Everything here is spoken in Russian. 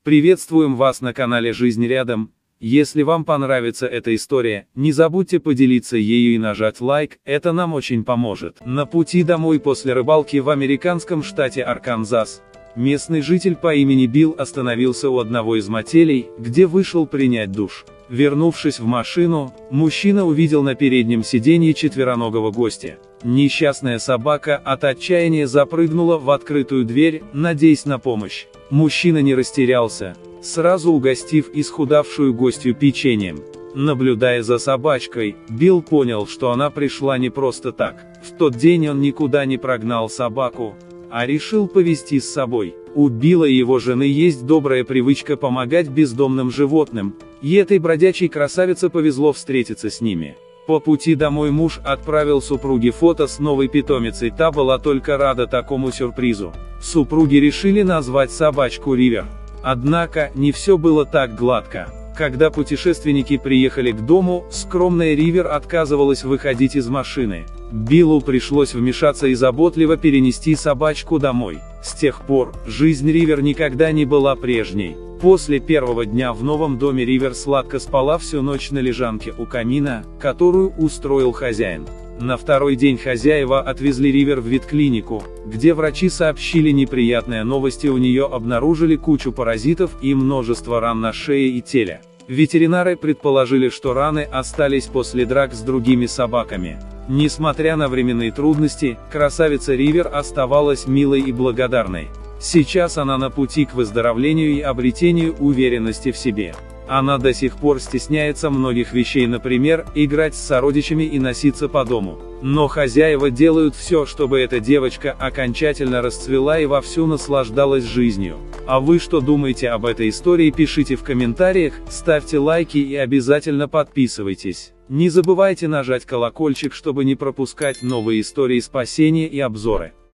Приветствуем вас на канале «Жизнь рядом». Если вам понравится эта история, не забудьте поделиться ею и нажать лайк, это нам очень поможет. На пути домой после рыбалки в американском штате Арканзас, местный житель по имени Билл остановился у одного из мотелей, где вышел принять душ. Вернувшись в машину, мужчина увидел на переднем сиденье четвероногого гостя. Несчастная собака от отчаяния запрыгнула в открытую дверь, надеясь на помощь. Мужчина не растерялся, сразу угостив исхудавшую гостью печеньем. Наблюдая за собачкой, Билл понял, что она пришла не просто так. В тот день он никуда не прогнал собаку, а решил повезти с собой. У Билла и его жены есть добрая привычка помогать бездомным животным, и этой бродячей красавице повезло встретиться с ними. По пути домой муж отправил супруге фото с новой питомицей, та была только рада такому сюрпризу. Супруги решили назвать собачку Ривер. Однако, не все было так гладко. Когда путешественники приехали к дому, скромная Ривер отказывалась выходить из машины. Биллу пришлось вмешаться и заботливо перенести собачку домой. С тех пор, жизнь Ривер никогда не была прежней. После первого дня в новом доме Ривер сладко спала всю ночь на лежанке у камина, которую устроил хозяин. На второй день хозяева отвезли Ривер в ветклинику, где врачи сообщили неприятные новости: у нее обнаружили кучу паразитов и множество ран на шее и теле. Ветеринары предположили, что раны остались после драк с другими собаками. Несмотря на временные трудности, красавица Ривер оставалась милой и благодарной. Сейчас она на пути к выздоровлению и обретению уверенности в себе. Она до сих пор стесняется многих вещей, например, играть с сородичами и носиться по дому. Но хозяева делают все, чтобы эта девочка окончательно расцвела и вовсю наслаждалась жизнью. А вы что думаете об этой истории? Пишите в комментариях, ставьте лайки и обязательно подписывайтесь. Не забывайте нажать колокольчик, чтобы не пропускать новые истории спасения и обзоры.